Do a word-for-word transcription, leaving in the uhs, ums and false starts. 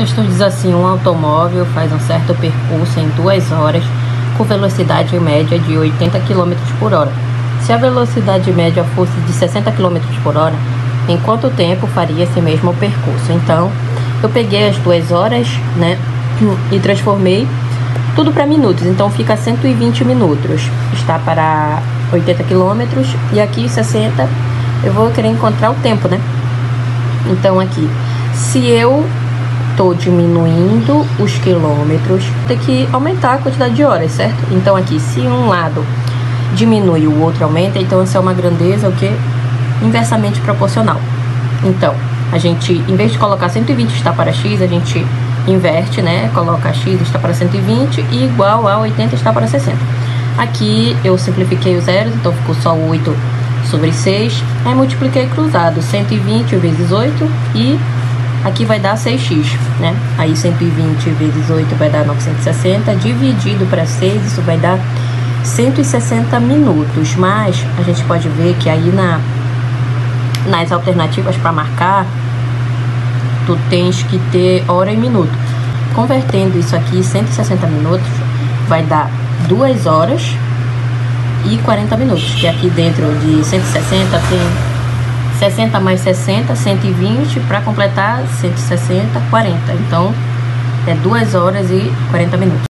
texto diz assim: um automóvel faz um certo percurso em duas horas com velocidade média de oitenta quilômetros por hora. Se a velocidade média fosse de sessenta quilômetros por hora, em quanto tempo faria esse mesmo percurso? Então, eu peguei as duas horas, né, e transformei tudo para minutos. Então, fica cento e vinte minutos. Está para oitenta quilômetros e aqui sessenta. Eu vou querer encontrar o tempo, né? Então, aqui, se eu tô diminuindo os quilômetros, tem que aumentar a quantidade de horas, certo? Então, aqui, se um lado diminui, o outro aumenta, então essa é uma grandeza o que inversamente proporcional. Então, a gente, em vez de colocar cento e vinte está para x, a gente inverte, né? Coloca x está para cento e vinte e igual a oitenta está para sessenta. Aqui eu simplifiquei os zeros, então ficou só oito sobre seis. Aí multipliquei cruzado, cento e vinte vezes oito e aqui vai dar seis x, né? Aí cento e vinte vezes oito vai dar novecentos e sessenta, dividido para seis, isso vai dar cento e sessenta minutos. Mas a gente pode ver que aí na, nas alternativas para marcar, tu tens que ter hora e minuto. Convertendo isso aqui, cento e sessenta minutos, vai dar duas horas e quarenta minutos. Que aqui dentro de cento e sessenta tem sessenta mais sessenta, cento e vinte, para completar cento e sessenta, quarenta. Então, é duas horas e quarenta minutos.